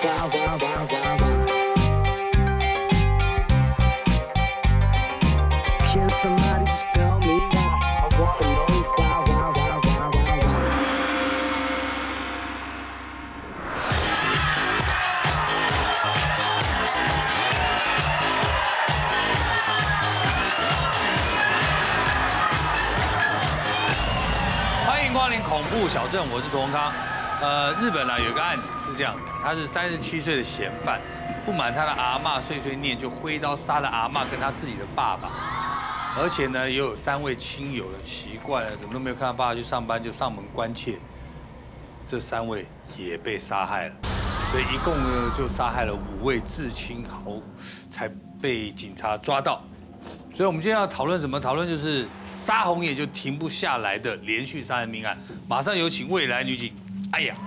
欢迎光临恐怖小镇，我是童康。日本有一个案子是这样的，他是37岁的嫌犯，不满他的阿嬷碎碎念，就挥刀杀了阿嬷跟他自己的爸爸，而且呢也有3位亲友了，奇怪了，怎么都没有看到爸爸去上班，就上门关切，这3位也被杀害了，所以一共呢就杀害了5位至亲好，才被警察抓到。所以我们今天要讨论什么？讨论就是杀红眼就停不下来的连续杀人命案。马上有请未来女警艾雅。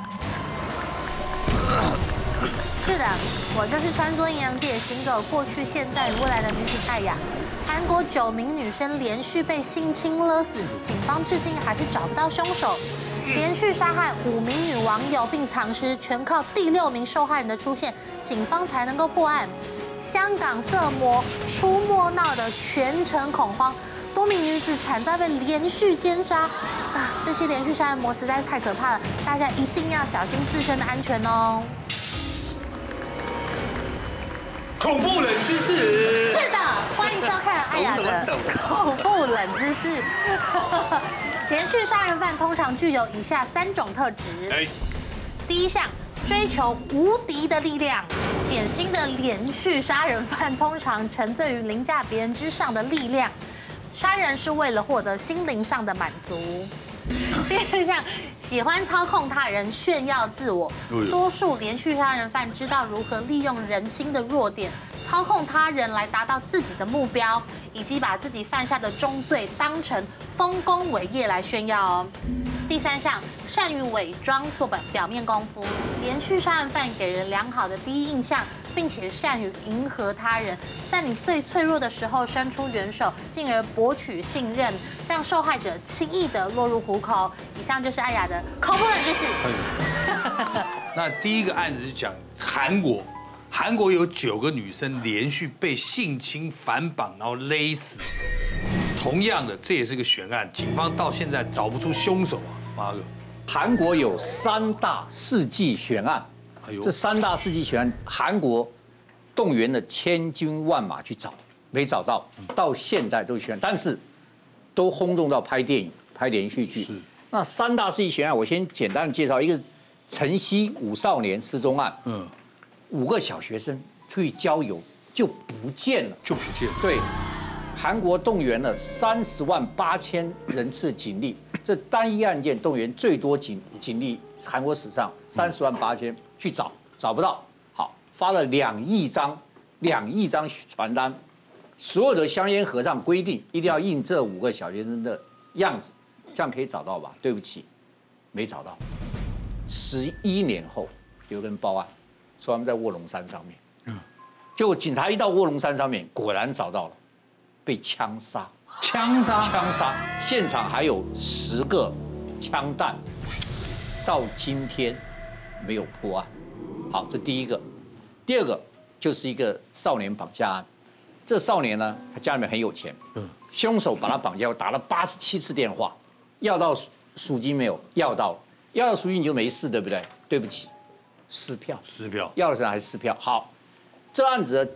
是的，我就是穿梭阴阳界行走过去、现在与未来的女警艾雅。韩国9名女生连续被性侵勒死，警方至今还是找不到凶手。连续杀害5名女网友并藏尸，全靠第6名受害人的出现，警方才能够破案。香港色魔出没闹得全城恐慌。多名女子惨遭被连续奸杀，啊！这些连续杀人魔实在是太可怕了，大家一定要小心自身的安全哦。 恐怖冷知识。 是的，欢迎收看艾雅的恐怖冷知识。连续杀人犯通常具有以下3种特质。第一项，追求无敌的力量。典型的连续杀人犯通常沉醉于凌驾别人之上的力量。杀人是为了获得心灵上的满足。第2项，喜欢操控他人，炫耀自我。多数连续杀人犯知道如何利用人心的弱点，操控他人来达到自己的目标，以及把自己犯下的重罪当成丰功伟业来炫耀哦。第3项，善于伪装做表面功夫。连续杀人犯给人良好的第一印象，并且善于迎合他人，在你最脆弱的时候伸出援手，进而博取信任，让受害者轻易的落入虎口。以上就是艾雅的恐怖冷知识。 那第一个案子是讲韩国有9个女生连续被性侵、反绑，然后勒死。同样的，这也是个悬案，警方到现在找不出凶手啊！妈的， 韩国有3大世纪悬案，这3大世纪悬案，韩国动员了千军万马去找，没找到，到现在都悬案，但是都轰动到拍电影、拍连续剧。那3大世纪悬案，我先简单的介绍，一个晨曦5少年失踪案，5个小学生出去郊游就不见了，对。韩国动员了30万8千人次警力，这单一案件动员最多警力，韩国史上30万8千去找不到，好，发了2亿张传单，所有的香烟盒上规定一定要印这5个小学生的样子，这样可以找到吧？对不起，没找到。11年后，有人报案说他们在卧龙山上面，结果警察一到卧龙山上面，果然找到了。被枪杀，现场还有10个枪弹，到今天没有破案。好，这第一个。第2个就是一个少年绑架案。这少年呢，他家里面很有钱，凶手把他绑架，打了87次电话，要到赎金没有？要到赎金你就没事，对不对？对不起，撕票，要的时候还是撕票。好，这案子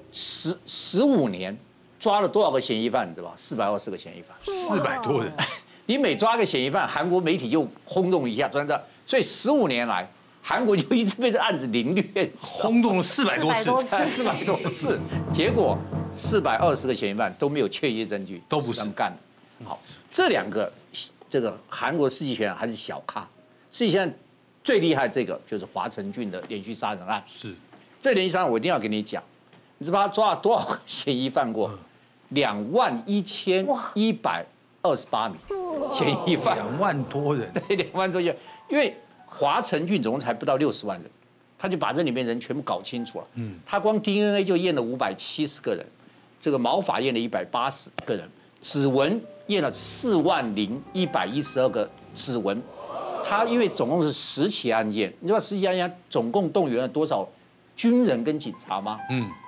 15年。抓了多少个嫌疑犯？你知道吧？420个嫌疑犯，400多人。你每抓个嫌疑犯，韩国媒体就轰动一下，真的。所以15年来，韩国就一直被这案子凌虐， 轰动了400多次 ，400多次。结果420个嫌疑犯都没有确切证据， 都不是他们干的。好，这2个这个韩国世纪悬案还是小咖，世纪悬案最厉害这个就是华城郡的连续杀人案。 是， 这连续杀人我一定要跟你讲，你知道他抓了多少个嫌疑犯过？21128名嫌疑犯 ，2万多人， 对，2万多人，因为华城郡总共才不到60万人，他就把这里面人全部搞清楚了。他光 DNA 就验了570个人，这个毛发验了180个人，指纹验了40112个指纹。他因为总共是10起案件，你知道10起案件总共动员了多少军人跟警察吗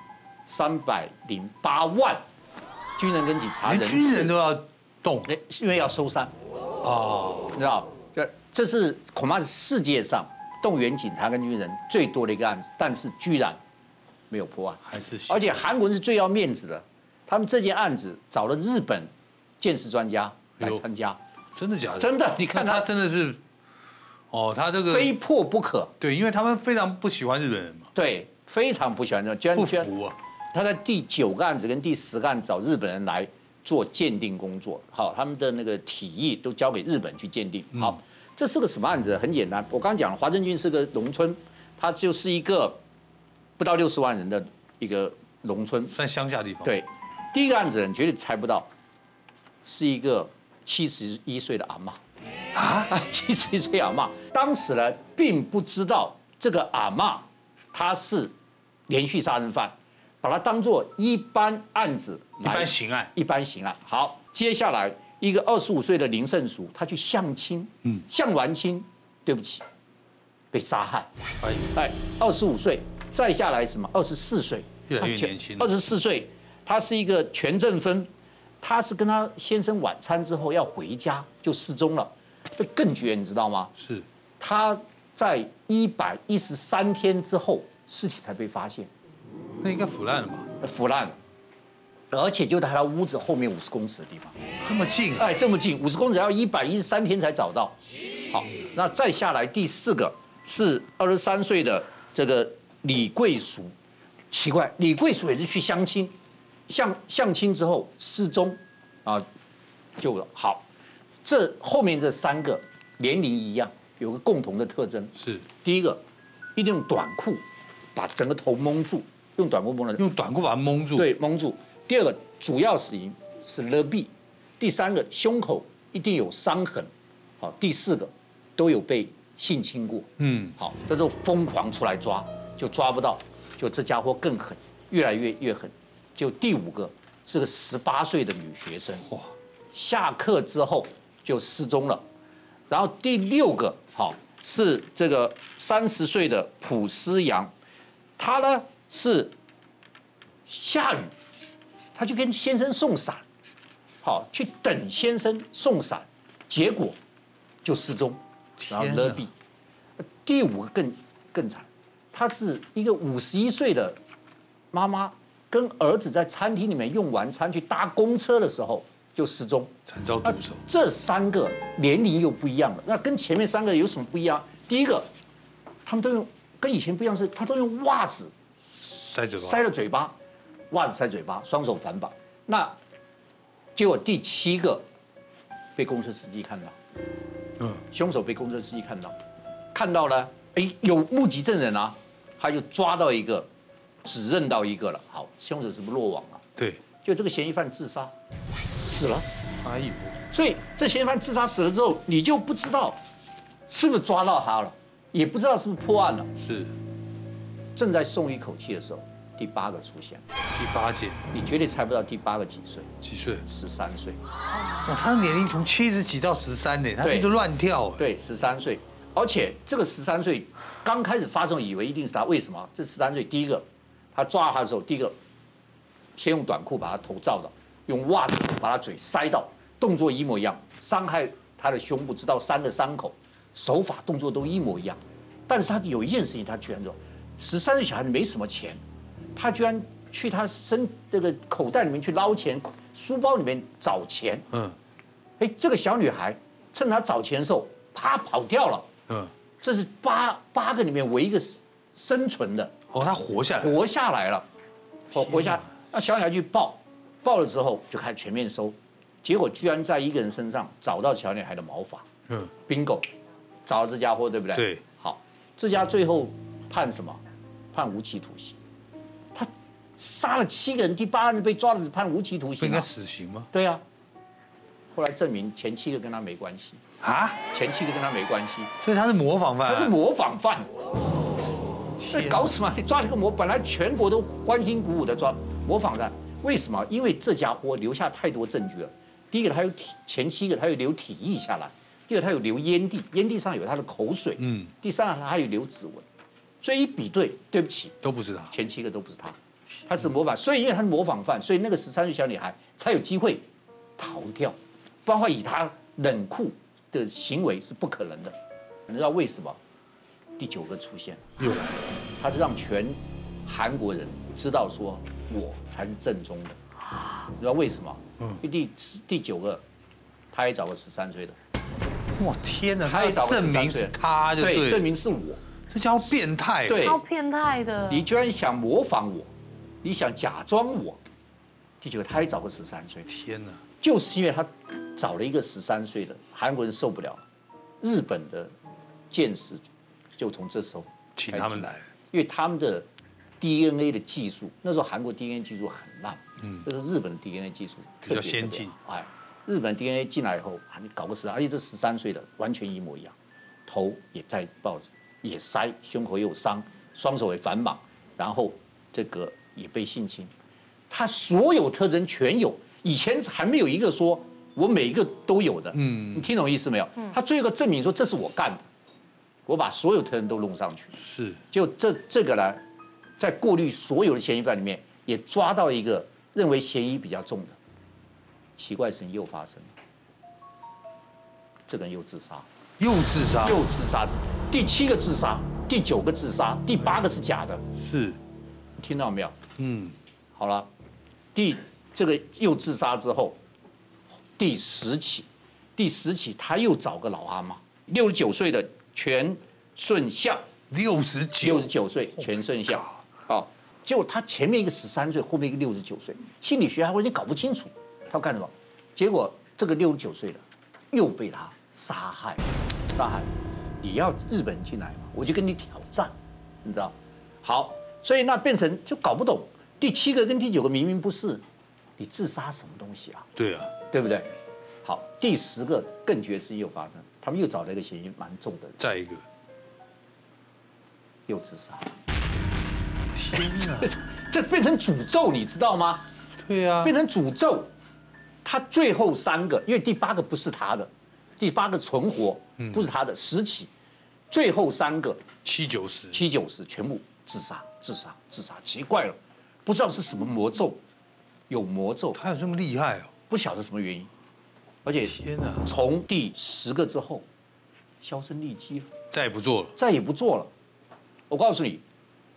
？308万军人跟警察人， 军人都要动， 因为要收山。哦，你知道，这是恐怕是世界上动员警察跟军人最多的一个案子，但是居然没有破案，而且韩国人是最要面子的，他们这件案子找了日本鉴识专家来参加， 真的假的？ 真的，你看他真的是，哦，他这个非破不可。 对，因为他们非常不喜欢日本人嘛。 对，非常不喜欢日本人， 不服啊。 他在第9个案子跟第10个案子找日本人来做鉴定工作，好，他们的那个体液都交给日本去鉴定。好，这是个什么案子？很简单，我刚刚讲了，华镇郡是个农村，它就是一个不到60万人的一个农村， 算乡下地方。 对，第一个案子人绝对猜不到，是一个71岁的阿嬷。啊，71岁阿嬷，当时呢并不知道这个阿嬷她是连续杀人犯，把它当作一般案子， 一般刑案， 一般刑案。好，接下来一个25岁的林胜淑，他去相亲，相完亲，对不起，被杀害。哎，25岁，再下来什么？24岁， 越来越年轻。 24岁，他是一个全正分，他是跟他先生晚餐之后要回家就失踪了，这更绝，你知道吗？ 是， 他在113天之后，尸体才被发现。 那应该腐烂了吧？ 腐烂了，而且就在他屋子后面50公尺的地方， 这么近？ 哎，这么近，50公尺要113天才找到。好，那再下来第4个是23岁的这个李桂淑，奇怪，李桂淑也是去相亲，相亲之后失踪，啊，就好。这后面这3个年龄一样，有个共同的特征是： 第一个，一定用短裤把整个头蒙住。用短裤蒙了， 用短裤把它蒙住。 对，蒙住。第2个主要死因是勒毙，第3个胸口一定有伤痕，好，第4个都有被性侵过。好，这都疯狂出来抓，就抓不到，就这家伙更狠，越来越狠。就第5个是个18岁的女学生，哇，下课之后就失踪了。然后第6个好是这个30岁的朴思阳，他呢。是下雨，他就跟先生送伞，好去等先生送伞，结果就失踪，然后勒毙。第5个更惨，他是一个51岁的妈妈，跟儿子在餐厅里面用完餐去搭公车的时候就失踪， 惨遭毒手。 这3个年龄又不一样了，那跟前面3个有什么不一样？第一个，他们都用跟以前不一样是，他都用袜子。塞了嘴巴，袜子塞嘴巴，双手反绑。那结果第7个被公车司机看到，凶手被公车司机看到了，哎，有目击证人啊，他就抓到一个，指认到一个了。好，凶手是不是落网了？ 对， 就这个嫌疑犯自杀死了。 哎呦， 所以这嫌疑犯自杀死了之后，你就不知道是不是抓到他了，也不知道是不是破案了。 是。 正在松一口气的时候，第8个出现， 第8件， 你绝对猜不到第8个几岁？ 几岁 ？13岁。 哇，他的年龄从70几到13呢，他这就乱跳。 对，13岁，而且这个13岁刚开始发生，以为一定是他，为什么？这13岁，第一个，他抓他的时候，第一个先用短裤把他头罩到，用袜子把他嘴塞到，动作一模一样，伤害他的胸部，直到3个伤口，手法动作都一模一样。但是他有一件事情，他居然做。13岁小孩没什么钱，他居然去他这个口袋里面去捞钱，书包里面找钱。哎，这个小女孩趁他找钱的时候，啪跑掉了。这是八个里面唯一一个生存的。 哦，他活下来了，活下来。那小女孩去报了之后就开始全面搜，结果居然在一个人身上找到小女孩的毛发。bingo， 找到这家伙，对不对？ 对。 好，这家最后判什么？判无期徒刑，他杀了7个人，第8个人被抓了，只判无期徒刑。 不应该死刑吗？ 对啊，后来证明前7个跟他没关系啊，前7个跟他没关系， 所以他是模仿犯。 他是模仿犯，那搞什么？你抓了个本来全国都欢欣鼓舞的抓模仿犯，为什么？因为这家伙留下太多证据了。第一个，他有前7个他有留体液下来；第二，他有留烟蒂，烟蒂上有他的口水；第3个，他还有留指纹。 所以一比对，对不起， 都不是他， 前7个都不是他，他是模仿，所以因为他是模仿犯，所以那个13岁小女孩才有机会逃掉，不然的话以她冷酷的行为是不可能的。你知道为什么？第9个出现， 又来了， 他是让全韩国人知道说我才是正宗的。你知道为什么？因为第9个，他也找个13岁的。 哇天哪！ 他也找个证明 13岁是他，对， 证明是我。 这叫变态， 对， 超变态的。 你居然想模仿我，你想假装我。第9个，他也找个13岁。 天哪！ 就是因为他找了一个13岁的，韩国人受不了，日本的见识就从这时候请他们来， 因为他们的 DNA 的技术，那时候韩国 DNA 技术很烂，就是日本的 DNA 技术比较先进。 哎，日本 DNA 进来以后，你搞个13，而且这13岁的完全一模一样，头也在抱着，也塞，胸口也有伤，双手也反绑，然后这个也被性侵，他所有特征全有。以前还没有一个说我每一个都有的，你听懂意思没有？他最后证明说这是我干的，我把所有特征都弄上去。 是， 就这个呢，在过滤所有的嫌疑犯里面，也抓到一个认为嫌疑比较重的。奇怪的事情又发生了，这个人又自杀， 又自杀， 第7个自杀，第9个自杀，第8个是假的。 是， 你听到没有？好了，这个又自杀之后，第10起他又找个老阿嬷，69岁的全顺相，69岁全顺相，结果他前面一个13岁，后面一个69岁，心理学还完全搞不清楚他要干什么，结果这个69岁的又被他杀害，你要日本人进来嘛，我就跟你挑战，你知道？好，所以那变成就搞不懂，第7个跟第9个明明不是。你自杀什么东西啊？ 对啊， 对不对？好，第10个更绝事又发生，他们又找了一个嫌疑蛮重的人， 再一个又自杀。 天哪， 这变成诅咒，你知道吗？ 对啊， 变成诅咒。他最后3个，因为第8个不是他的，第8个存活不是他的10起，最后3个 7、9 全部自杀，奇怪了，不知道是什么魔咒。有魔咒， 他有这么厉害哦？ 不晓得什么原因，而且天哪， 从第10个之后，销声匿迹了， 再也不做了。我告诉你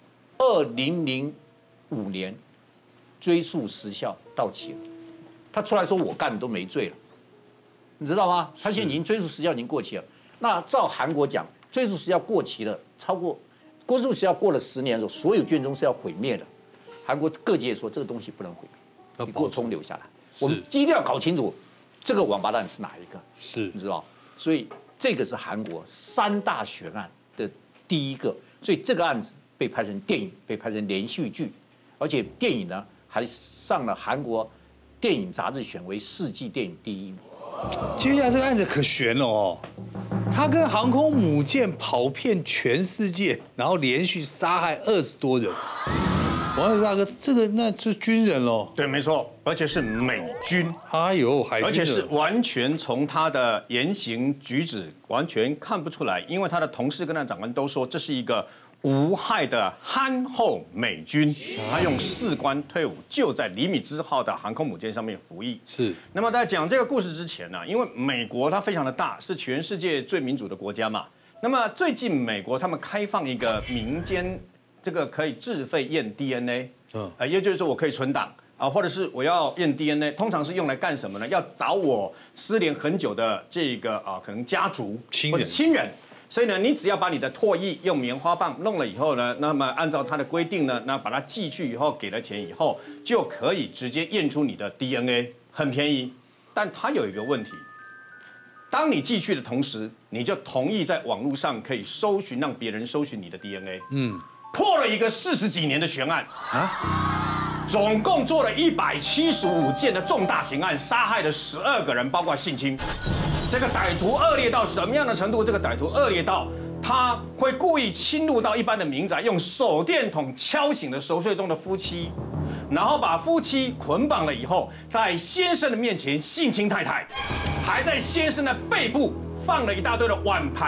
，2005年追诉时效到期了，他出来说我干的都没罪了，你知道吗？他现在已经追诉时效已经过期了。那照韩国讲，追诉时效过期了，追诉时效过了10年的时候，所有卷宗是要毁灭的。韩国各界说这个东西不能毁灭。你给我通留下来，我们一定要搞清楚这个王八蛋是哪一个，你知道？所以这个是韩国3大悬案的第1个，所以这个案子被拍成电影，被拍成连续剧，而且电影呢还上了韩国电影杂志选为世纪电影第1名。 接下来这个案子可悬了哦，他跟航空母舰跑遍全世界，然后连续杀害20多人。王伟大哥，这个那是军人喽？ 对，没错，而且是美军。 哎呦，海军， 而且是完全从他的言行举止完全看不出来，因为他的同事跟他长官都说这是一个无害的憨厚美军。他用士官退伍就在李米兹号的航空母舰上面服役。 是。 那么在讲这个故事之前呢，因为美国它非常的大，是全世界最民主的国家嘛。那么最近美国他们开放一个民间。这个可以自费验 DNA， 也就是说我可以存档啊，或者是我要验 DNA， 通常是用来干什么呢？要找我失联很久的这个可能家族或者亲人。所以呢，你只要把你的唾液用棉花棒弄了以后呢，那么按照它的规定呢，那把它寄去以后，给了钱以后，就可以直接验出你的 DNA， 很便宜。但它有一个问题，当你寄去的同时，你就同意在网络上可以搜寻，让别人搜寻你的 DNA。破了一个40几年的悬案啊，总共做了175件的重大刑案，杀害了12个人，包括性侵。这个歹徒恶劣到什么样的程度？这个歹徒恶劣到他会故意侵入到一般的民宅，用手电筒敲醒了熟睡中的夫妻，然后把夫妻捆绑了以后，在先生的面前性侵太太，还在先生的背部放了一大堆的碗盘，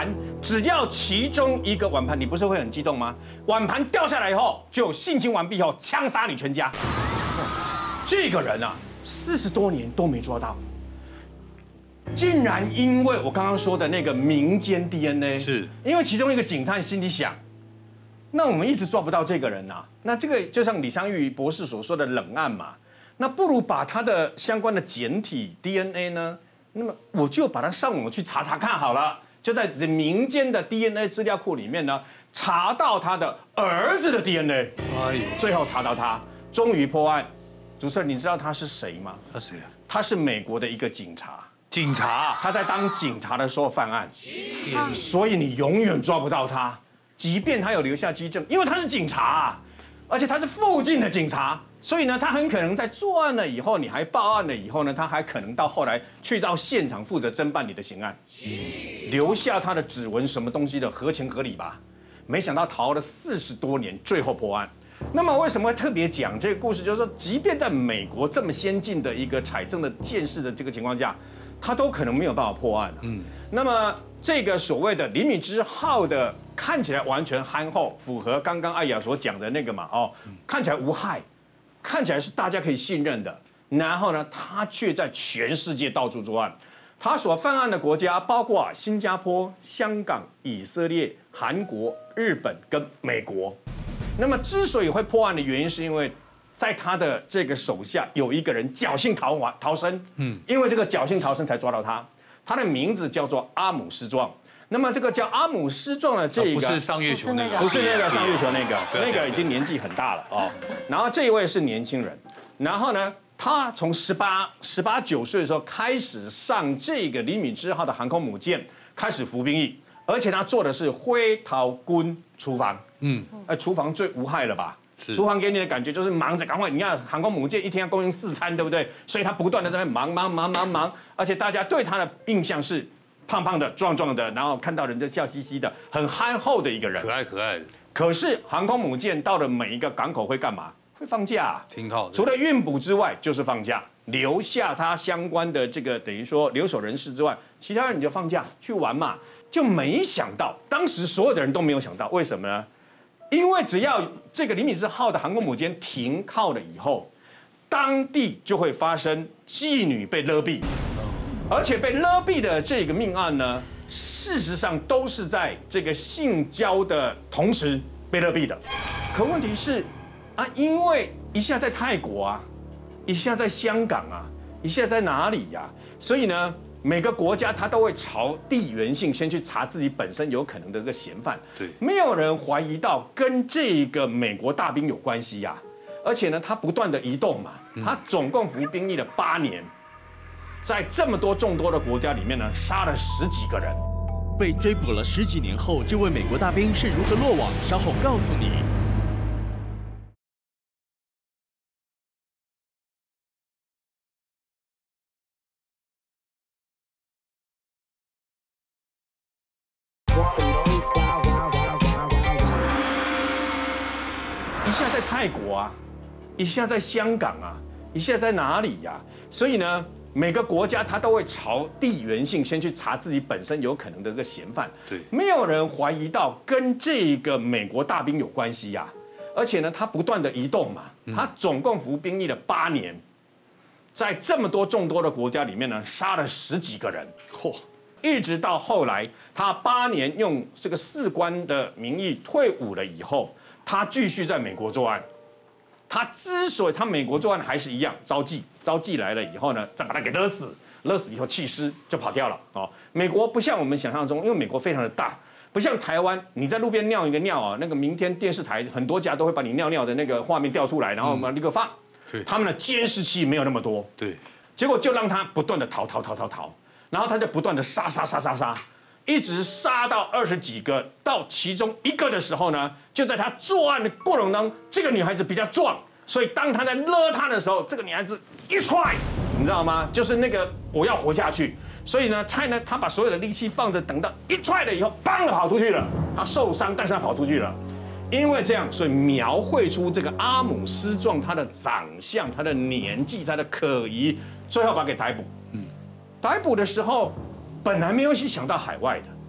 只要其中一个碗盘，你不是会很激动吗？碗盘掉下来以后，就性侵完毕以后枪杀你全家。这个人啊，40多年都没抓到，竟然因为我刚刚说的那个民间 DNA， 是因为其中一个警探心里想，那我们一直抓不到这个人啊，那这个就像李相玉博士所说的冷案嘛，那不如把他的相关的简体 DNA 呢，那么我就把它上网去查查看好了。就在民间的 DNA 资料库里面呢，查到他的儿子的 DNA， 哎呦，最后查到他，终于破案。主持人，你知道他是谁吗？ 他谁啊？ 他是美国的一个警察。 警察？ 他在当警察的时候犯案，所以你永远抓不到他，即便他有留下机证，因为他是警察啊，而且他是附近的警察。所以呢，他很可能在作案了以后，你还报案了以后呢，他还可能到后来去到现场负责侦办你的刑案，留下他的指纹什么东西的，合情合理吧？没想到逃了40多年，最后破案。那么为什么会特别讲这个故事？就是说，即便在美国这么先进的一个财政的见识的这个情况下，他都可能没有办法破案。那么这个所谓的林敏之号的看起来完全憨厚，符合刚刚艾雅所讲的那个嘛，看起来无害。看起来是大家可以信任的，然后呢，他却在全世界到处作案。他所犯案的国家包括新加坡、香港、以色列、韩国、日本跟美国。那么之所以会破案的原因，是因为在他的这个手下有一个人侥幸逃生，因为这个侥幸逃生才抓到他。他的名字叫做阿姆斯壮。那么这个叫阿姆斯壮的这个不是上月球那个， 不是那个上月球那个已经年纪很大了哦。然后这一位是年轻人，然后呢，他从18、19岁的时候开始上这个李敏之号的航空母舰，开始服兵役，而且他做的是灰桃军厨房。厨房最无害了吧？厨房给你的感觉就是忙着赶快，你看航空母舰一天要供应4餐，对不对？所以他不断的在那边忙，而且大家对他的印象是。胖胖的、壮壮的，然后看到人就笑嘻嘻的，很憨厚的一个人， 可爱的。 可是航空母舰到了每一个港口会干嘛？会放假， 停靠。 除了运补之外，就是放假，留下他相关的这个等于说留守人士之外，其他人你就放假去玩嘛。就没想到，当时所有的人都没有想到，为什么呢？因为只要这个李敏之号的航空母舰停靠了以后，当地就会发生妓女被勒毙。而且被勒毙的这个命案呢，事实上都是在这个性交的同时被勒毙的。可问题是啊，因为一下在泰国啊，一下在香港啊，一下在哪里呀？所以呢，每个国家它都会朝地缘性先去查自己本身有可能的这个嫌犯。 对， 没有人怀疑到跟这个美国大兵有关系呀。而且呢，他不断的移动嘛，他总共服兵役了8年。在这么多众多的国家里面呢，杀了10几个人。 被追捕了10几年后，这位美国大兵是如何落网？稍后告诉你。 一下在泰国啊，一下在香港啊，一下在哪里呀？所以呢。每个国家它都会朝地缘性先去查自己本身有可能的这个嫌犯。 对， 没有人怀疑到跟这个美国大兵有关系呀。而且呢，他不断的移动嘛，他总共服兵役了8年，在这么多众多的国家里面呢，杀了10几个人。一直到后来，他8年用这个士官的名义退伍了以后，他继续在美国作案。他之所以他美国作案还是一样招妓来了以后呢，再把他给勒死以后弃尸就跑掉了哦。美国不像我们想象中，因为美国非常的大，不像台湾，你在路边尿一个尿啊，那个明天电视台很多家都会把你尿尿的那个画面调出来，然后我们立刻放。他们的监视器没有那么多， 对， 结果就让他不断的逃，然后他就不断的杀，一直杀到20几个，到其中1个的时候呢，就在他作案的过程当中，这个女孩子比较壮，所以当他在勒她的时候，这个女孩子一踹，你知道吗？就是那个我要活下去，所以呢，他把所有的力气放着，等到一踹了以后，砰的跑出去了，他受伤，但是他跑出去了。因为这样，所以描绘出这个阿姆斯壮他的长相、他的年纪、他的可疑，最后把他给逮捕。逮捕的时候。本来没有想到海外的，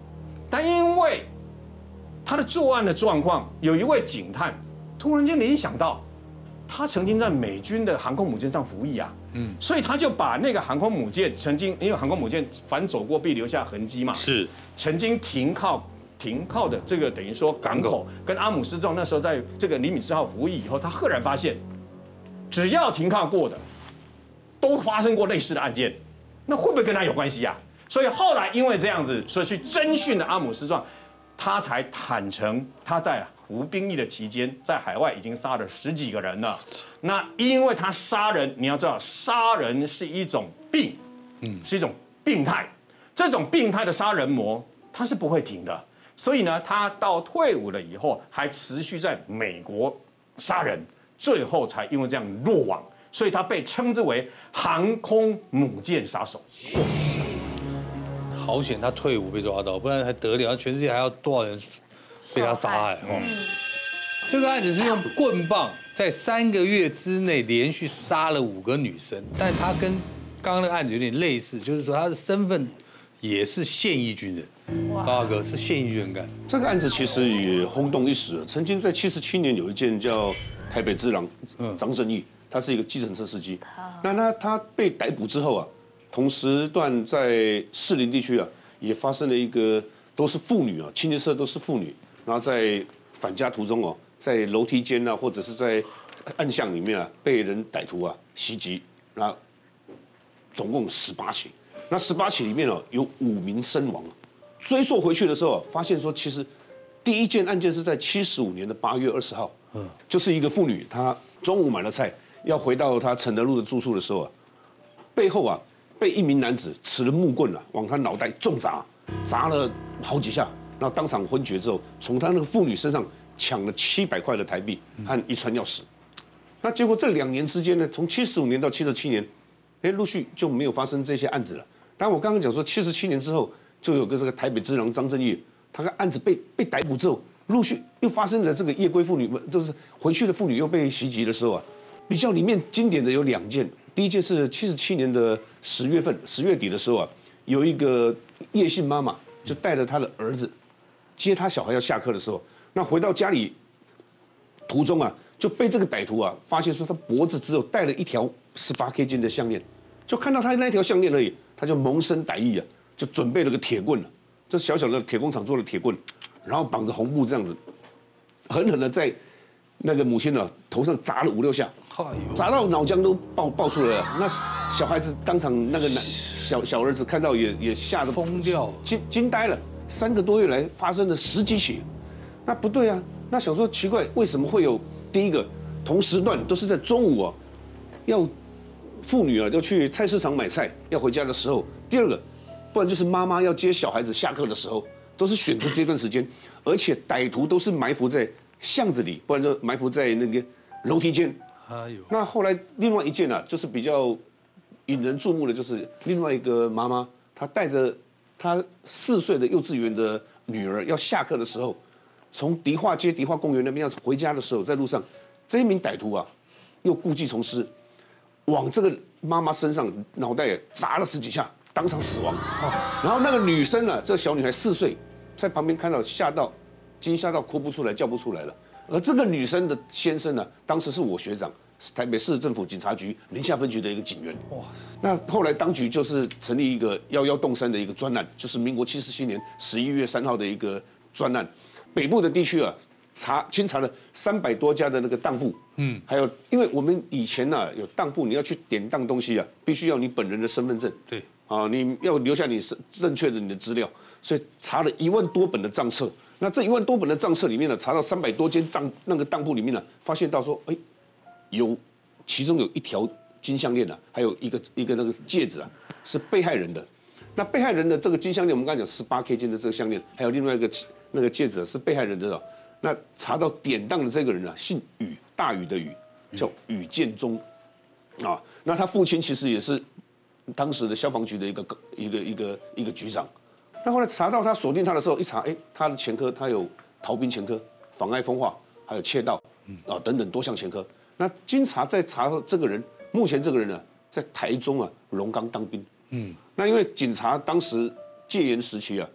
但因为他的作案的状况，有一位警探突然间联想到，他曾经在美军的航空母舰上服役啊，所以他就把那个航空母舰曾经，因为航空母舰凡走过必留下痕迹嘛， 是曾经停靠的这个等于说港口，跟阿姆斯壮那时候在这个李敏4号服役以后，他赫然发现，只要停靠过的，都发生过类似的案件，那会不会跟他有关系啊？所以后来因为这样子，所以去侦讯了阿姆斯壮，他才坦诚他在服兵役的期间，在海外已经杀了10几个人了。那因为他杀人，你要知道，杀人是一种病，是一种病态，这种病态的杀人魔，他是不会停的。所以呢，他到退伍了以后，还持续在美国杀人，最后才因为这样落网。所以他被称之为航空母舰杀手。哇塞！ 好险，他退伍被抓到，不然还得了？全世界还要多少人被他杀害？这个案子是用棍棒在3个月之内连续杀了5个女生，但他跟刚刚那个案子有点类似，就是说他的身份也是现役军人。高大哥是现役军人干。 这个案子其实也轰动一时，曾经在77年有一件叫台北之狼张正义，他是一个计程车司机。那他被逮捕之后啊，同时段在士林地区啊，也发生了一个都是妇女啊，清一色都是妇女，然后在返家途中哦，在楼梯间啊，或者是在暗巷里面啊，被人歹徒啊袭击，然后总共18起。那18起里面哦，有5名身亡。追溯回去的时候，发现说其实第一件案件是在75年的8月20号，就是一个妇女，她中午买了菜，要回到她承德路的住处的时候啊，背后啊被一名男子持了木棍啊往她脑袋重砸，砸了好几下，然后当场昏厥之后，从她那个妇女身上抢了700块的台币和1串钥匙。那结果这2年之间呢，从75年到77年，陆续就没有发生这些案子了。当然我刚刚讲说77年之后。就有个这个台北之狼张正义，他的案子被逮捕之后，陆续又发生了这个夜归妇女，就是回去的妇女又被袭击的时候啊，比较里面经典的有2件。第一件是77年的10月份，10月底的时候啊，有一个叶姓妈妈就带着她的儿子接她小孩要下课的时候，那回到家里途中啊，就被这个歹徒啊发现说他脖子只有戴了一条18K 金的项链，就看到他那条项链而已，他就萌生歹意啊。就准备了个铁棍了，这小小的铁工厂做的铁棍，然后绑着红布这样子，狠狠的在那个母亲的头上砸了5、6下，砸到脑浆都爆出来了。那小孩子当场那个小儿子看到也吓得疯掉， 惊呆了。3个多月来发生了10几起，那不对啊。那想说奇怪，为什么会有第一个同时段都是在中午啊，要妇女啊要去菜市场买菜要回家的时候，第二个。不然就是妈妈要接小孩子下课的时候，都是选择这段时间，而且歹徒都是埋伏在巷子里，不然就埋伏在那个楼梯间。那后来另外一件啊，就是比较引人注目的，就是另外一个妈妈，她带着她4岁的幼稚园的女儿要下课的时候，从迪化街、迪化公园那边要回家的时候，在路上，这一名歹徒啊，又故技重施，往这个妈妈身上脑袋砸了10几下。当场死亡，然后那个女生呢，这小女孩4岁，在旁边看到惊吓到哭不出来、叫不出来了。而这个女生的先生呢，当时是我学长，是台北市政府警察局宁夏分局的一个警员。哇！那后来当局就是成立一个11洞3的一个专案，就是民国77年11月3号的一个专案，北部的地区啊，清查了300多家的那个当铺。还有，因为我们以前呢有当铺，你要去典当东西啊，必须要你本人的身份证。 对。 你要留下你正确的你的资料，所以查了1万多本的账册。那这1万多本的账册里面呢，查到300多间那个当铺里面呢，发现到说，其中有1条金项链啊，还有一个那个戒指啊，是被害人的。那被害人的这个金项链，我们刚才讲18K 金的这个项链，还有另外一个那个戒指是被害人的。那查到典当的这个人啊，姓宇，大禹的禹，叫宇建中，啊，那他父亲其实也是。当时的消防局的一个局长，那后来查到他锁定他的时候，一查，他的前科他有逃兵前科、妨碍风化，还有窃盗，等等多项前科。那经查在查这个人，目前这个人呢，在台中啊龙岗当兵。那因为警察当时戒严时期啊，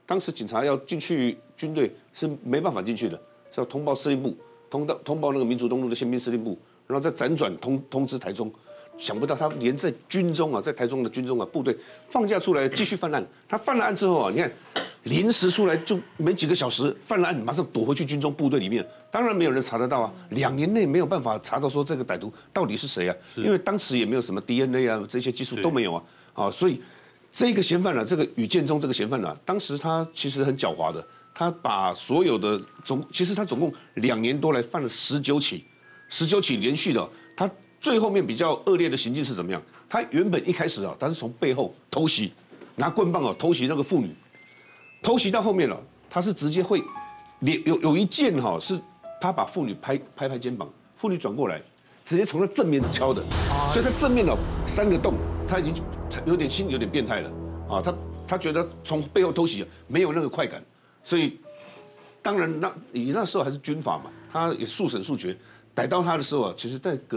当时警察要进去军队是没办法进去的，是要通报司令部，通报那个民族东路的宪兵司令部，然后再辗转通知台中。想不到他连在军中啊，在台中的军中啊，部队放假出来继续犯案。他犯了案之后啊，你看临时出来就没几个小时，犯了案马上躲回去军中部队里面。当然没有人查得到啊，2年内没有办法查到说这个歹徒到底是谁啊，因为当时也没有什么 DNA 啊这些技术都没有啊，所以这个嫌犯呢，这个宇建中这个嫌犯呢，当时他其实很狡猾的，他把所有的其实他总共2年多来犯了19起连续的，他。最后面比较恶劣的行径是怎么样？他原本一开始啊，他是从背后偷袭，拿棍棒偷袭那个妇女，偷袭到后面了，他是直接会有一件是他把妇女拍肩膀，妇女转过来，直接从他正面敲的，所以他正面3个洞，他已经有点变态了啊！他觉得从背后偷袭没有那个快感，所以当然那时候还是军法嘛，他也速审速决，逮到他的时候啊，其实在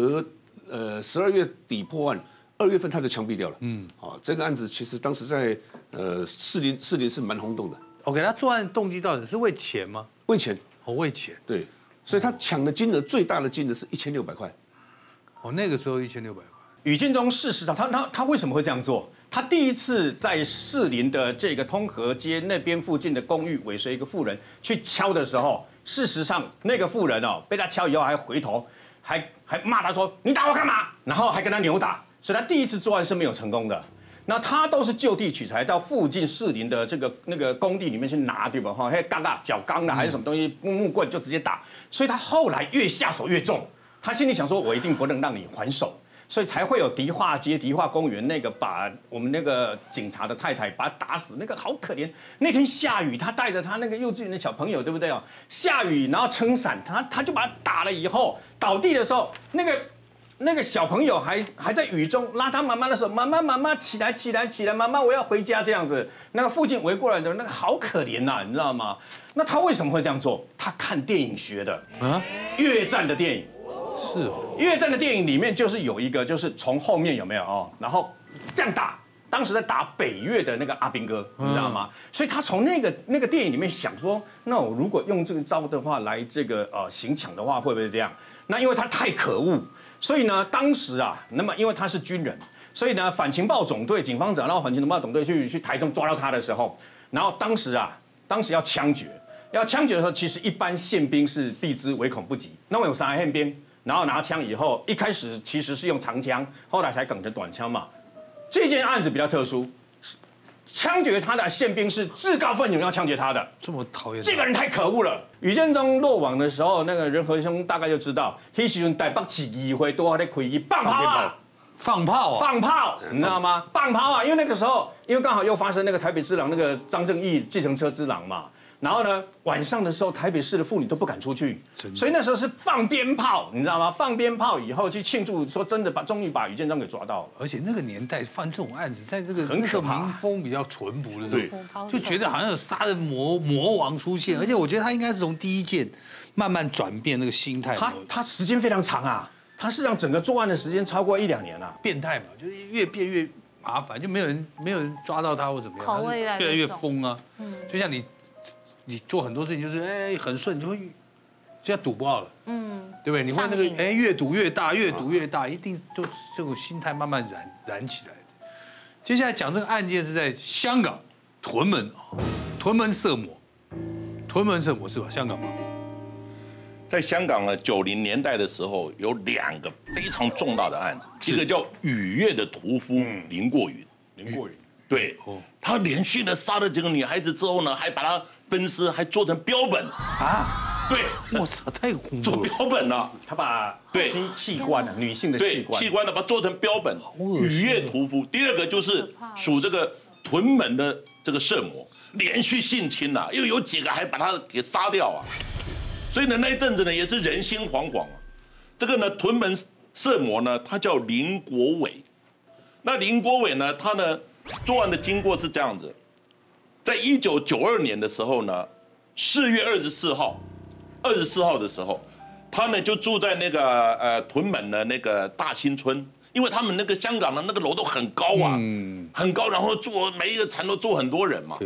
12月底破案，2月份他就枪毙掉了。这个案子其实当时在士林是蛮轰动的。 OK， 他作案动机到底是为钱吗？ 为钱， 为钱。 对，所以他抢的金额最大的金额是1600块。 那个时候1600块。 宇建中事实上，他为什么会这样做？他第一次在士林的这个通河街那边附近的公寓尾随一个妇人去敲的时候，事实上那个妇人被他敲以后还回头。还骂他说你打我干嘛？然后还跟他扭打，所以他第一次作案是没有成功的。那他都是就地取材，到附近士林的那个工地里面去拿，对吧？那杠角钢的还是什么东西木棍就直接打，所以他后来越下手越重。他心里想说，我一定不能让你还手，所以才会有迪化街、迪化公园那个把我们那个警察的太太把他打死，那个好可怜。那天下雨，他带着他那个幼稚园的小朋友，对不对哦？下雨，然后撑伞，他就把他打了以后，倒地的时候，那个小朋友还在雨中拉他妈妈的手，妈妈起来，妈妈我要回家这样子。那个附近围过来的那个好可怜呐，你知道吗？那他为什么会这样做？他看电影学的越战的电影。 是哦， 越战的电影里面就是有一个，就是从后面有没有然后这样打，当时在打北越的那个阿兵哥，你知道吗？所以他从那个电影里面想说，那我如果用这个招的话来这个行抢的话，会不会这样？那因为他太可恶，所以呢，当时那么因为他是军人，所以呢，反情报总队警方长然后反情报总队去台中抓到他的时候，然后当时要枪决，的时候，其实一般宪兵是避之唯恐不及，那我有3个宪兵。然后拿枪以后，一开始其实是用长枪，后来才改成短枪嘛。这件案子比较特殊，枪决他的宪兵是自告奋勇要枪决他的， 这么讨厌， 这个人太可恶了。宇建中落网的时候，那个仁和兄大概就知道，那时候台北市议会都在开放炮，你知道吗？放炮因为那个时候，因为刚好又发生那个台北之狼那个张正义计程车之狼嘛。然后呢，晚上的时候，台北市的妇女都不敢出去，所以那时候是放鞭炮，你知道吗？放鞭炮以后去庆祝，说真的终于把宇建中给抓到了。 而且那个年代犯这种案子，在这个很可怕， 民风比较淳朴的时候，就觉得好像有杀人魔王出现，而且我觉得他应该是从第一件慢慢转变那个心态。 他时间非常长啊，他事实上整个作案的时间超过1-2年啊。 变态嘛，就是越变越麻烦，就没有人抓到他或怎么样， 口味越来越疯啊。就像你做很多事情就是很顺，你就会就要赌爆了，对不对？你会那个越赌越大，越赌越大，一定就这种心态慢慢燃起来的。接下来讲这个案件是在香港屯门色魔是吧？香港吗？ 在香港呢，90年代的时候有2个非常重大的案子，一个叫雨月的屠夫林过云，对，他连续的杀了几个女孩子之后呢，还把她分尸，还做成标本啊！ 对， 我操，太恐怖了！ 做标本了， 他把器官女性的器官呢，把它做成标本。雨月屠夫，第2个就是属这个屯门的这个色魔，连续性侵啊，又有几个还把他给杀掉啊！所以呢，那一阵子呢，也是人心惶惶啊。这个呢，屯门色魔呢，他叫林国伟。那林国伟呢，他呢作案的经过是这样子，在1992年的时候呢，4月24号的时候，他呢就住在那个屯门的那个大新村，因为他们那个香港的那个楼都很高啊，很高，然后住每一个层楼住很多人嘛。 对。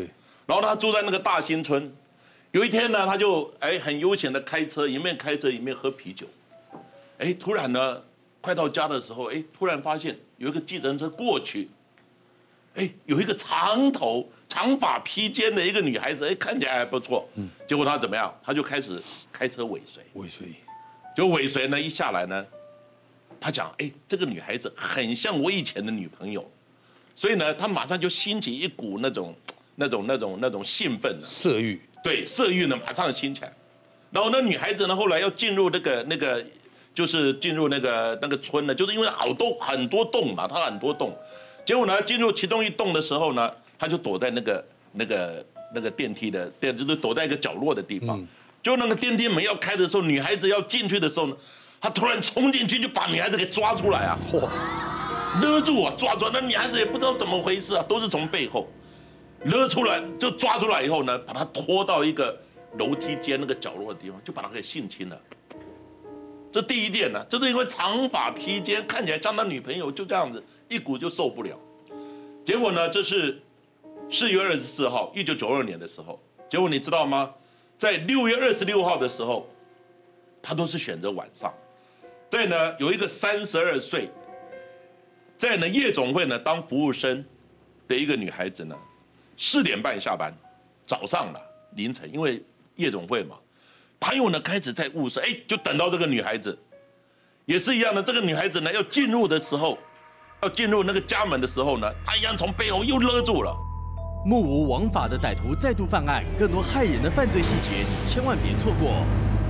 然后他住在那个大新村。有一天呢，他就很悠闲的开车，一面开车一面喝啤酒。突然呢，快到家的时候，突然发现有一个计程车过去，有一个长头、长发披肩的一个女孩子，看起来还不错。结果他怎么样？他就开始开车尾随。就尾随呢，一下来呢，他讲，这个女孩子很像我以前的女朋友，所以呢，他马上就兴起一股那种兴奋， 色欲。 对，色欲呢马上兴起来。然后那女孩子呢，后来要进入那个，就是进入那个村呢，就是因为很多洞嘛，它很多洞。结果呢，进入其中一栋的时候呢，他就躲在那个电梯就是躲在一个角落的地方。就那个电梯门要开的时候，女孩子要进去的时候呢，他突然冲进去就把女孩子给抓出来啊！勒住啊，抓住！那女孩子也不知道怎么回事啊，都是从背后勒出来，就抓出来以后呢，把她拖到一个楼梯间那个角落的地方，就把她给性侵了。这第一件呢，就是因为长发披肩，看起来像他女朋友，就这样子一股就受不了。结果呢，这是4月24号，1992年的时候。结果你知道吗？在6月26号的时候，他都是选择晚上。在呢，有一个32岁，在呢夜总会呢当服务生的一个女孩子呢，4点半下班，早上了凌晨，因为夜总会嘛，他又呢开始在物色，就等到这个女孩子，也是一样的，这个女孩子呢要进入的时候，要进入那个家门的时候呢，他一样从背后又勒住了。 目无王法的歹徒再度犯案，更多骇人的犯罪细节你千万别错过。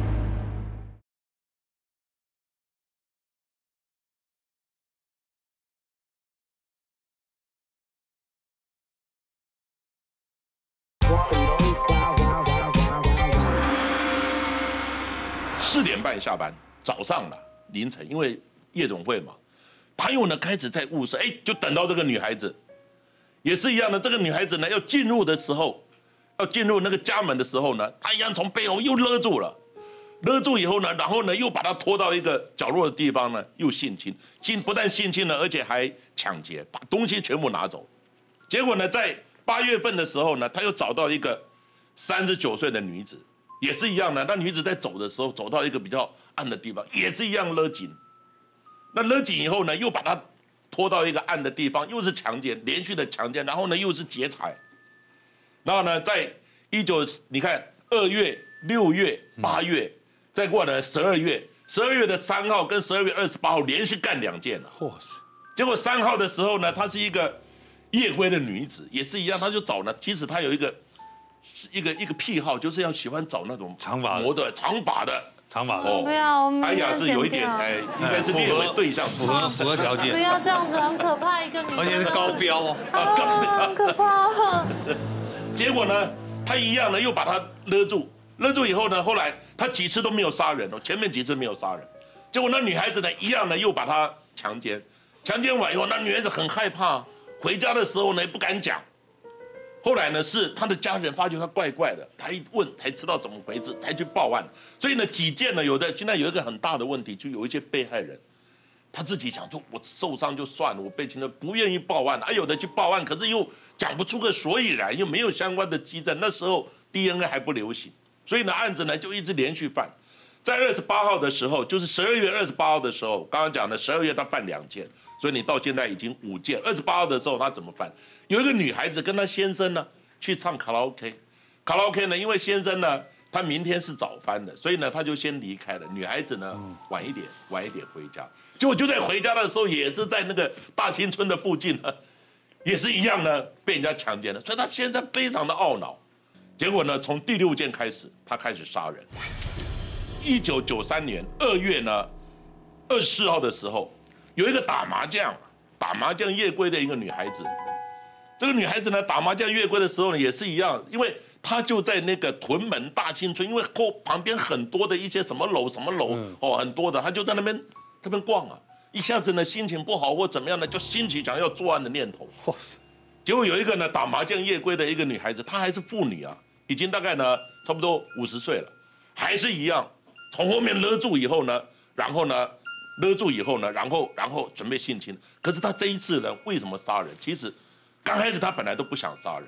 4点半下班，早上了凌晨，因为夜总会嘛，他又呢开始在物色，就等到这个女孩子。也是一样的，这个女孩子呢要进入的时候，要进入那个家门的时候呢，她一样从背后又勒住了，勒住以后呢，然后呢又把她拖到一个角落的地方呢，又性侵，不但性侵了，而且还抢劫，把东西全部拿走。结果呢，在8月份的时候呢，他又找到一个39岁的女子，也是一样的，那女子在走的时候走到一个比较暗的地方，也是一样勒紧。那勒紧以后呢，又把她拖到一个暗的地方，又是强奸，连续的强奸，然后呢又是劫财，然后呢在你看2月、6月、8月，再过来12月，12月的3号跟12月28号连续干2件了。结果3号的时候呢，她是一个夜归的女子，也是一样，她就找呢，其实她有一个癖好，就是要喜欢找那种长发的。 不要， 哎呀，是有一点应该是列为对象， 符合条件。 不要这样子，很可怕，一个女生， 而且是高标哦， 很可怕。 结果呢，他一样呢又把他勒住以后呢，后来他几次都没有杀人哦，前面几次没有杀人，结果那女孩子呢一样呢又把他强奸完以后，那女孩子很害怕，回家的时候呢也不敢讲。后来呢，是他的家人发觉他怪怪的，他一问才知道怎么回事，才去报案。所以呢，几件呢，现在有一个很大的问题，就有一些被害人，他自己想说，我受伤就算了，我被侵犯，不愿意报案，有的去报案，可是又讲不出个所以然，又没有相关的基证，那时候 DNA 还不流行，所以呢，案子呢就一直连续犯。在28号的时候，就是12月28号的时候，刚刚讲的12月他犯2件。所以你到现在已经5件。28号的时候他怎么办？有一个女孩子跟她先生呢去唱卡拉 OK， 卡拉 OK 呢，因为先生呢他明天是早班的，所以呢他就先离开了。女孩子呢晚一点回家。结果就在回家的时候，也是在那个大新村的附近呢，也是一样呢被人家强奸了。所以他现在非常的懊恼。结果呢，从第6件开始，他开始杀人。1993年2月呢24号的时候。有一个打麻将夜归的一个女孩子，这个女孩子呢打麻将夜归的时候呢也是一样，因为她就在那个屯门大新村，因为旁边很多的一些什么楼很多的，她就在那边逛啊，一下子呢心情不好或怎么样呢，就兴起想要作案的念头。结果有一个呢打麻将夜归的一个女孩子，她还是妇女啊，已经大概呢差不多50岁了，还是一样从后面勒住以后呢，然后准备性侵。可是他这一次呢，为什么杀人？其实刚开始他本来都不想杀人，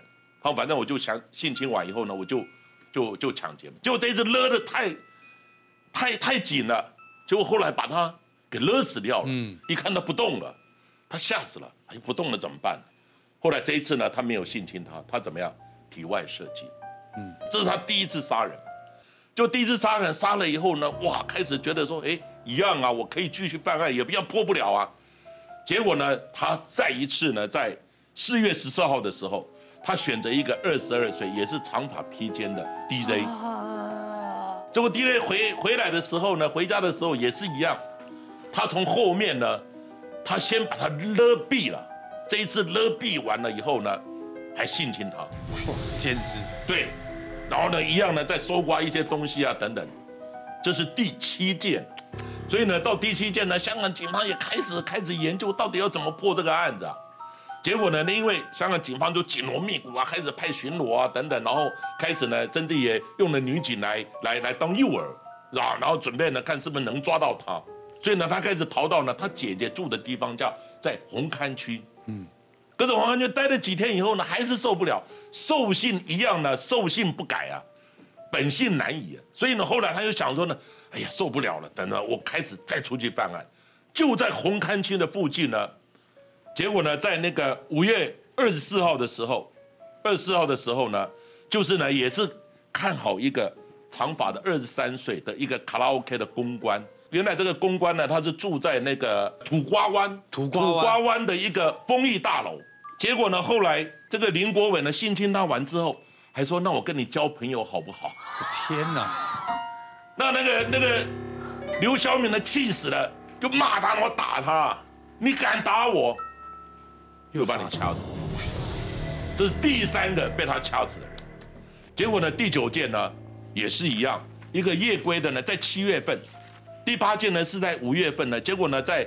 好，反正我就想性侵完以后呢，我就抢劫，结果这一次勒得太紧了，结果后来把他给勒死掉了。一看他不动了，他吓死了，哎，不动了怎么办呢？后来这一次呢，他没有性侵他怎么样？体外射精。这是他第一次杀人。就第一次杀人，杀了以后呢，哇，开始觉得说，哎，一样啊，我可以继续犯案，也不要破不了啊。结果呢，他再一次呢，在4月14号的时候，他选择一个22岁，也是长发披肩的 DJ。结果 DJ 回来的时候呢，回家的时候也是一样，他从后面呢，他先把他勒毙了。这一次勒毙完了以后呢，还性侵他， 奸尸。对。 然后呢，一样呢，再搜刮一些东西啊，等等，这是第7件，所以呢，到第7件呢，香港警方也开始研究到底要怎么破这个案子啊。结果呢，因为香港警方就紧锣密鼓啊，开始派巡逻啊，等等，然后开始呢，甚至也用了女警来当诱饵，然后准备呢，看是不是能抓到他。所以呢，他开始逃到呢他姐姐住的地方，在红磡区。可是红磡区待了几天以后呢，还是受不了。兽性一样呢，兽性不改啊，本性难移。所以呢，后来他就想说呢，哎呀，受不了了，等着我开始再出去犯案。就在红磡区的附近呢，结果呢，在那个5月24号的时候呢，就是呢，也是看好一个长发的23岁的一个卡拉 OK 的公关。原来这个公关呢，他是住在那个土瓜湾的一个丰益大楼。结果呢，后来这个林国伟呢性侵他完之后，还说那我跟你交朋友好不好？ 天哪！ 那个刘小敏呢气死了，就骂他，我打他，你敢打我，又把你掐死。这是第3个被他掐死的人。结果呢，第9件呢也是一样，一个夜归的呢在7月份，第8件呢是在5月份呢。结果呢，在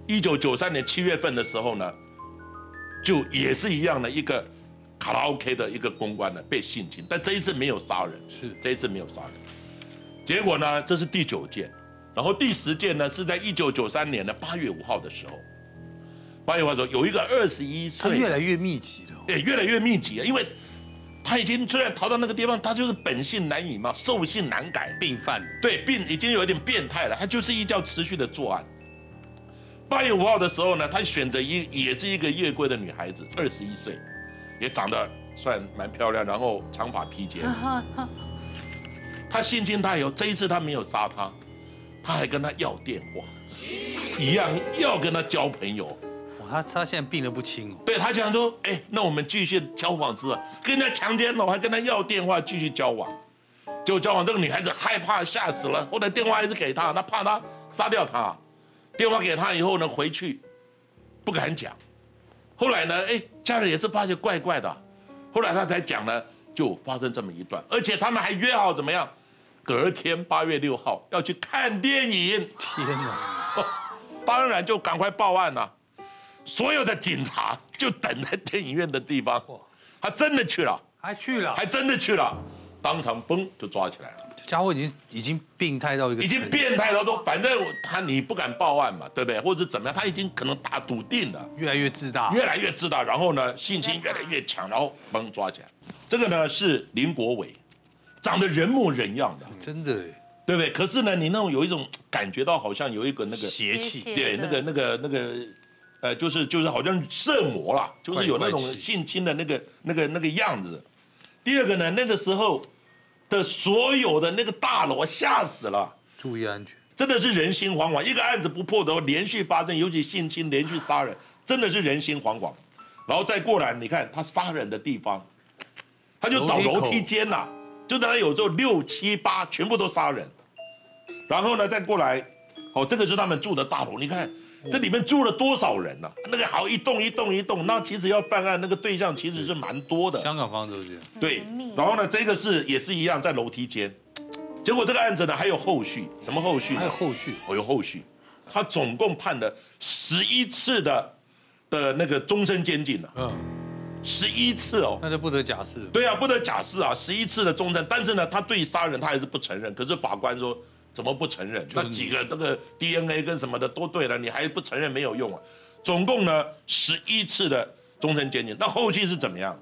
1993年7月份的时候呢，就也是一样的一个卡拉 OK 的一个公关呢被性侵，但这一次没有杀人，这一次没有杀人。结果呢，这是第9件，然后第10件呢是在1993年的8月5号的时候，8月5号的时候有一个21岁， 他越来越密集了， 对，越来越密集了，因为他已经虽然逃到那个地方，他就是本性难移嘛，兽性难改， 病犯， 对，已经有一点变态了，他就是依照持续的作案。8月5号的时候呢，他选择也是一个夜归的女孩子，21岁，也长得算蛮漂亮，然后长发披肩。他性侵她以后，这一次他没有杀她，他还跟她要电话，一样要跟她交朋友。 哇，他现在病得不轻哦。 对，他讲说，哎，那我们继续交往之后，跟人家强奸了，我还跟他要电话继续交往。结果交往这个女孩子害怕吓死了，后来电话还是给他，他怕他杀掉他。电话给他以后呢，回去不敢讲。后来呢，哎，家人也是发现怪怪的，后来他才讲呢，就发生这么一段，而且他们还约好怎么样，隔天8月6号要去看电影。 天哪！ 当然就赶快报案了，所有的警察就等在电影院的地方，他真的去了，还真的去了，当场嘣就抓起来了。 家伙已经病态到一个， 已经变态到说，反正你不敢报案嘛，对不对？或者怎么样，他已经可能打笃定了， 越来越自大， 然后呢，性侵越来越强，然后嘣抓起来。这个呢是林国伟，长得人模人样的， 真的， 对不对？可是呢，你那种有一种感觉到好像有一个那个邪气， 对，那个，就是好像色魔啦，就是有那种性侵的那个样子。第二个呢，那个时候的所有的那个大楼吓死了， 注意安全， 真的是人心惶惶。一个案子不破的话，连续发生，尤其性侵连续杀人，真的是人心惶惶。然后再过来，你看他杀人的地方，他就找楼梯间呐，就他有时候6、7、8全部都杀人。然后呢，再过来，这个是他们住的大楼，你看这里面住了多少人啊？那个好一栋一栋一栋，那其实要办案那个对象其实是蛮多的。 香港方都是这样。 对，然后呢，这个也是一样在楼梯间，结果这个案子呢还有后续，什么后续？ 还有后续？ 有后续，他总共判了11次的那个终身监禁了。11次哦， 那就不得假释。 对啊，不得假释啊，11次的终身，但是呢，他对杀人他还是不承认，可是法官说。怎么不承认？那几个那个 DNA 跟什么的都对了，你还不承认没有用啊！总共呢11次的终身监禁。那后续是怎么样？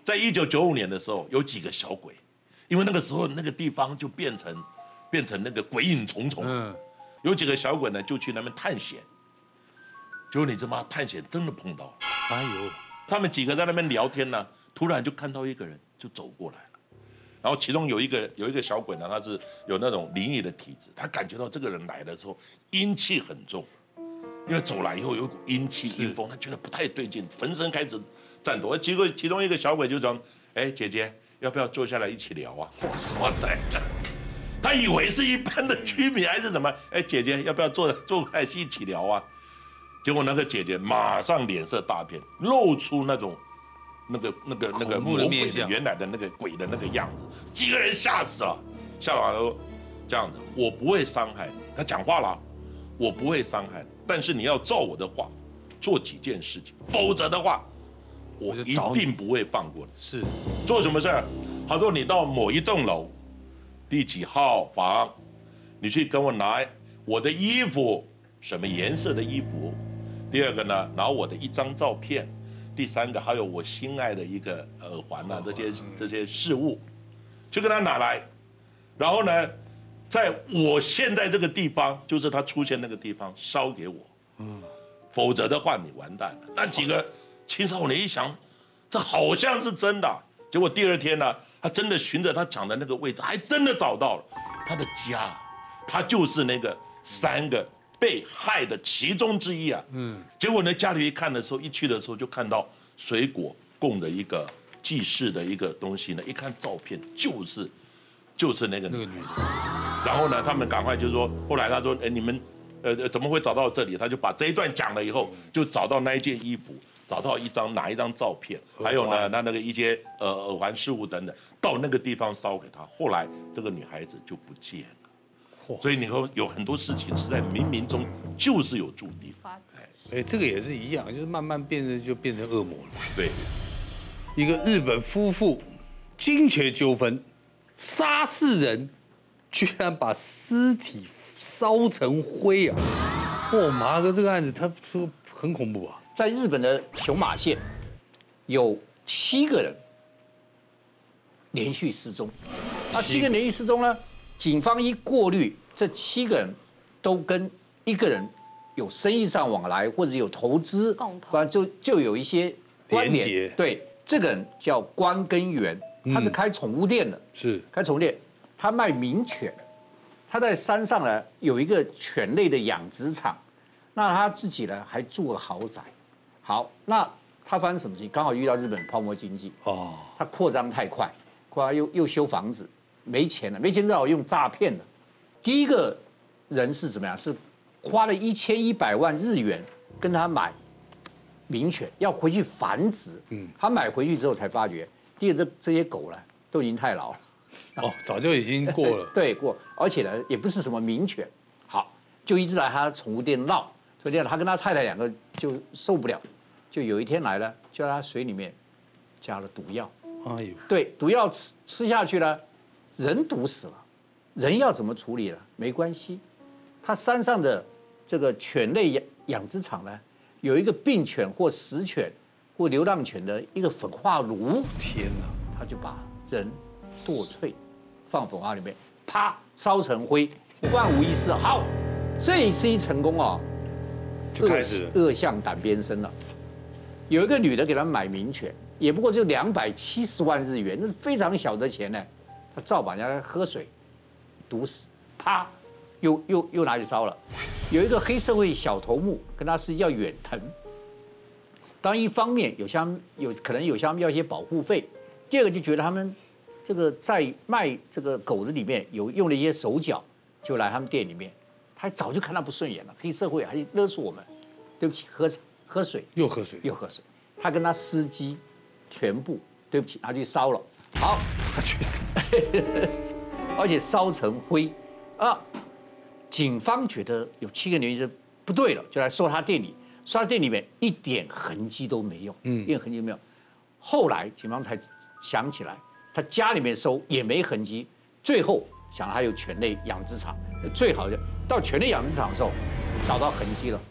在1995年的时候，有几个小鬼，因为那个时候那个地方就变成那个鬼影重重。有几个小鬼呢，就去那边探险。结果你知道吗？探险真的碰到了。哎呦，他们几个在那边聊天呢，突然就看到一个人就走过来了。然后其中有一个小鬼呢，他是有那种灵异的体质，他感觉到这个人来的时候阴气很重，因为走来以后有一股阴气阴风，他觉得不太对劲，浑身开始颤抖。结果其中一个小鬼就讲：“哎，姐姐，要不要坐下来一起聊啊？”哇塞！他以为是一般的居民还是什么？哎，姐姐，要不要坐过来一起聊啊？结果那个姐姐马上脸色大变，露出那种那个魔鬼的原来的那个鬼的那个样子，几个人吓死了。吓完了说这样子，我不会伤害你。他讲话了，我不会伤害你，但是你要照我的话做几件事情，否则的话，我一定不会放过你。是做什么事儿？他说你到某一栋楼。第几号房，你去跟我拿我的衣服，什么颜色的衣服？第二个呢，拿我的一张照片。第三个还有我心爱的一个耳环啊，这些饰物，就跟他拿来。然后呢，在我现在这个地方，就是他出现那个地方，烧给我。否则的话你完蛋了。那几个青少年一想，这好像是真的。结果第二天呢？他真的循着他讲的那个位置，还真的找到了他的家，他就是那个3个被害的其中之一啊。结果呢，家里一看的时候，一去的时候就看到水果供的一个祭祀的一个东西呢，一看照片就是那个女的。然后呢，他们赶快就说，后来他说，哎，你们怎么会找到这里？他就把这一段讲了以后，就找到那一件衣服。找到哪一张照片，还有呢，那个一些耳环饰物等等，到那个地方烧给他。后来这个女孩子就不见了，所以你说有很多事情是在冥冥中就是有注定。 哎，这个也是一样，就是慢慢变成恶魔了。 对， 一个日本夫妇金钱纠纷，杀4人，居然把尸体烧成灰啊！哦，马哥这个案子他说很恐怖啊。 在日本的熊马县，有7个人连续失踪。那7个人连续失踪呢？警方一过滤，这7个人都跟一个人有生意上往来，或者有投资，反正就有一些关联。对，这个人叫关根源，他是开宠物店的， 是开宠物店，他卖名犬，他在山上呢有一个犬类的养殖场，那他自己呢还住个豪宅。好，那他发生什么事情？刚好遇到日本泡沫经济哦，他扩张太快，又修房子，没钱了，没钱只好用诈骗的。第一个人是怎么样？是花了1100万日元跟他买名犬，要回去繁殖。他买回去之后才发觉，第二这些狗呢都已经太老了， 哦，早就已经过了。 对，过，而且呢也不是什么名犬。好，就一直来他宠物店闹，所以这样他跟他太太2个就受不了。就有一天来了，就在他水里面加了毒药。哎呦，对，毒药吃下去了，人毒死了，人要怎么处理呢？没关系，他山上的这个犬类养殖场呢，有一个病犬或死犬或流浪犬的一个焚化炉。天哪！他就把人剁碎，放焚化里面，啪烧成灰，万无一失。好，这一次一成功哦， 就开始恶向胆边生了。有一个女的给他买名犬，也不过就270万日元，那是非常小的钱呢。他照把人家喝水毒死，啪，又拿去烧了。有一个黑社会小头目跟他是叫远藤，当然一方面可能有相要一些保护费，第二个就觉得他们这个在卖这个狗的里面有用了一些手脚，就来他们店里面，他早就看他不顺眼了，黑社会还勒索我们，对不起，喝水，又喝水，他跟他司机全部对不起，他去烧了。好，他去烧，而且烧成灰啊！警方觉得有7个年轻人不对了，就来搜他店里，搜他店里面一点痕迹都没有，一点痕迹都没有。后来警方才想起来，他家里面搜也没痕迹，最后想他有犬类养殖场，最好的到犬类养殖场的时候找到痕迹了。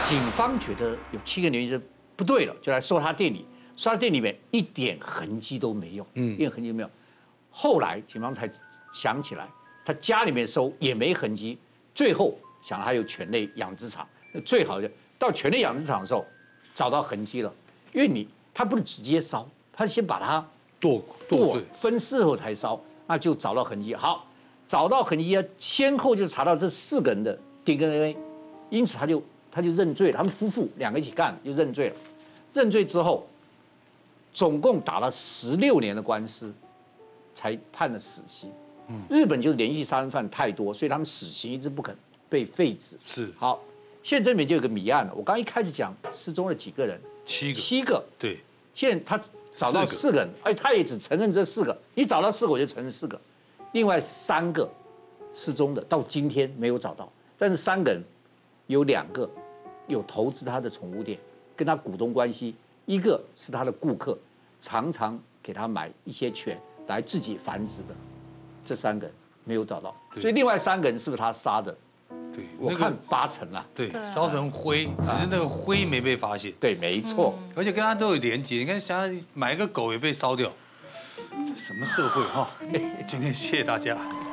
警方觉得有7个年轻人不对了，就来搜他店里，搜他店里面一点痕迹都没有，一点痕迹都没有。后来警方才想起来，他家里面搜也没痕迹，最后想他有犬类养殖场，最好就到犬类养殖场的时候找到痕迹了，因为他不是直接烧，他先把它剁分尸后才烧，那就找到痕迹。好，找到痕迹，先后就查到这4个人的 DNA， 因此他就认罪了。他们夫妇2个一起干，就认罪了。认罪之后，总共打了16年的官司，才判了死刑。日本就是连续杀人犯太多，所以他们死刑一直不肯被废止。 是好，现在这里面就有个谜案了。我刚一开始讲失踪了几个人，7个。 对， 现在他找到4个人，而他也只承认这4个。你找到4个，我就承认4个。另外3个失踪的，到今天没有找到。但是3个人有2个有投资他的宠物店，跟他股东关系，一个是他的顾客，常常给他买一些犬来自己繁殖的。这3个人没有找到，所以另外3个人是不是他杀的？ 对， 我看80%啦。 对，烧成灰，只是那个灰没被发现。 对，没错。 而且跟他都有连结，你看，想想买一个狗也被烧掉，什么社会哈？今天谢谢大家。